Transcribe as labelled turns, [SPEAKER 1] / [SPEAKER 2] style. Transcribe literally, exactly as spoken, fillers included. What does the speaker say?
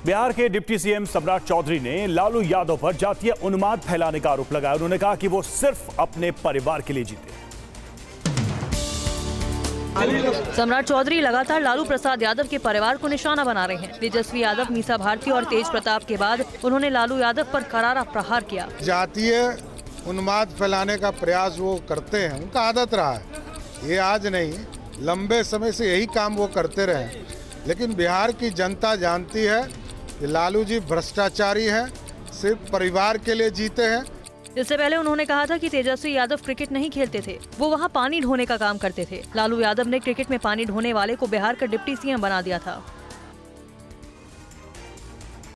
[SPEAKER 1] बिहार के deputy CM सम्राट चौधरी ने लालू यादव पर जातीय उन्माद फैलाने का आरोप लगाया। उन्होंने कहा कि वो सिर्फ अपने परिवार के लिए जीते।
[SPEAKER 2] सम्राट चौधरी लगातार लालू प्रसाद यादव के परिवार को निशाना बना रहे हैं। तेजस्वी यादव, मीसा भारती और तेज प्रताप के बाद उन्होंने लालू यादव पर करारा प्रहार किया।
[SPEAKER 3] जातीय उन्माद फैलाने का प्रयास वो करते हैं, उनका आदत रहा है, ये आज नहीं, लंबे समय से यही काम वो करते रहे। लेकिन बिहार की जनता जानती है कि लालू जी भ्रष्टाचारी हैं, सिर्फ परिवार के लिए जीते हैं।
[SPEAKER 2] इससे पहले उन्होंने कहा था कि तेजस्वी यादव क्रिकेट नहीं खेलते थे, वो वहां पानी ढोने का काम करते थे। लालू यादव ने क्रिकेट में पानी ढोने वाले को बिहार का डिप्टी सीएम बना दिया था।